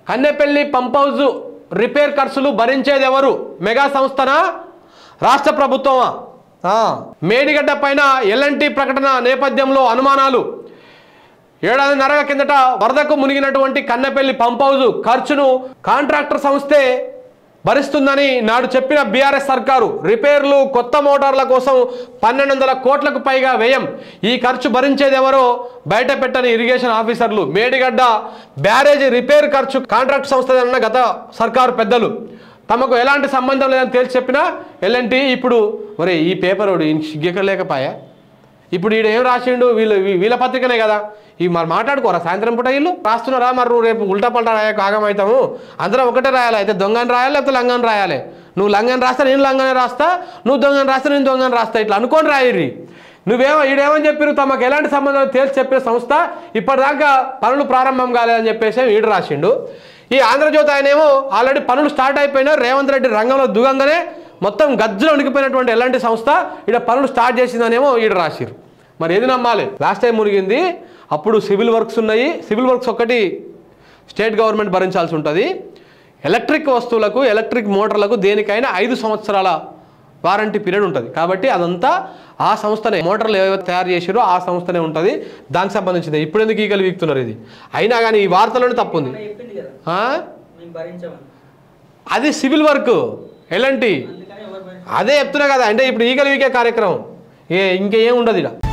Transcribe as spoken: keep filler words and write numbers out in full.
Kannepalli pump house repair ఖర్చులు భరించేది ఎవరు? Mega సంస్థనా, రాష్ట్ర ప్రభుత్వమా? మేడిగడ్డ పైన ఎల్ఎన్టీ ప్రకటన నేపథ్యంలో అనుమానాలు. ఏడాదిన్నర కిందట వరదకు మునిగినటువంటి కన్నెపల్లి పంప్ హౌస్ ఖర్చును కాంట్రాక్టర్ సంస్థే భరిస్తుందని నాడు చెప్పిన బీఆర్ఎస్ సర్కారు రిపేర్లు, కొత్త మోటార్ల కోసం పన్నెండు వందల కోట్లకు పైగా వ్యయం. ఈ ఖర్చు భరించేది ఎవరో బయట పెట్టని ఇరిగేషన్ ఆఫీసర్లు. మేడిగడ్డ బ్యారేజీ రిపేర్ ఖర్చు కాంట్రాక్ట్ సంస్థదన్న గత సర్కారు పెద్దలు. తమకు ఎలాంటి సంబంధం లేదని తేల్చి చెప్పినా ఎల్ఎన్టీ ఇప్పుడు మరి ఈ పేపర్ సిగ్గలేకపాయా. ఇప్పుడు ఈడు ఏం రాసిండు? వీళ్ళు వీళ్ళ పత్రికనే కదా, ఇవి మరి మాట్లాడుకోరా సాయంత్రం పూట వీళ్ళు రాస్తున్నారా? మరి రేపు ఉల్టా పల్టా రాయ కాగమవుతాము. అందరం ఒకటే రాయాలి. అయితే దొంగని రాయాలి, లేకపోతే లంగని రాయాలి. నువ్వు లంగని రాస్తా నేను లంగని రాస్తా, నువ్వు దొంగని రాస్తా నేను దొంగని రాస్తా, ఇట్లా అనుకోని రాయిర్రి. నువ్వేమో ఈడేమని చెప్పారు? తమకు ఎలాంటి సంబంధం తేల్చి చెప్పే సంస్థ ఇప్పటిదాకా పనులు ప్రారంభం కాలేదని చెప్పేసి ఈడు రాసిండు. ఈ ఆంధ్రజ్యోతి ఆయనేమో ఆల్రెడీ పనులు స్టార్ట్ అయిపోయినా రేవంత్ రెడ్డి రంగంలో దుగంగానే మొత్తం గజ్జలో ఉనికిపోయినటువంటి ఎలాంటి సంస్థ ఇక్కడ పనులు స్టార్ట్ చేసిందనేమో ఈడు రాసిరు. మరి ఏది నమ్మాలి? లాస్ట్ టైం మునిగింది, అప్పుడు సివిల్ వర్క్స్ ఉన్నాయి. సివిల్ వర్క్స్ ఒక్కటి స్టేట్ గవర్నమెంట్ భరించాల్సి ఉంటుంది. ఎలక్ట్రిక్ వస్తువులకు, ఎలక్ట్రిక్ మోటార్లకు దేనికైనా ఐదు సంవత్సరాల వారంటీ పీరియడ్ ఉంటుంది. కాబట్టి అదంతా ఆ సంస్థనే, మోటార్లు ఏవైతే తయారు చేసిరో ఆ సంస్థనే ఉంటుంది. దానికి సంబంధించింది. ఇప్పుడు ఎందుకు ఈగలు వీక్తున్నారు? ఇది అయినా కానీ ఈ వార్తలోనే తప్పు ఉంది. అది సివిల్ వర్క్, ఎలాంటి అదే చెప్తున్నా కదా. అంటే ఇప్పుడు ఈగలు వీకే కార్యక్రమం ఏ ఇంకేం ఉండదు ఇలా.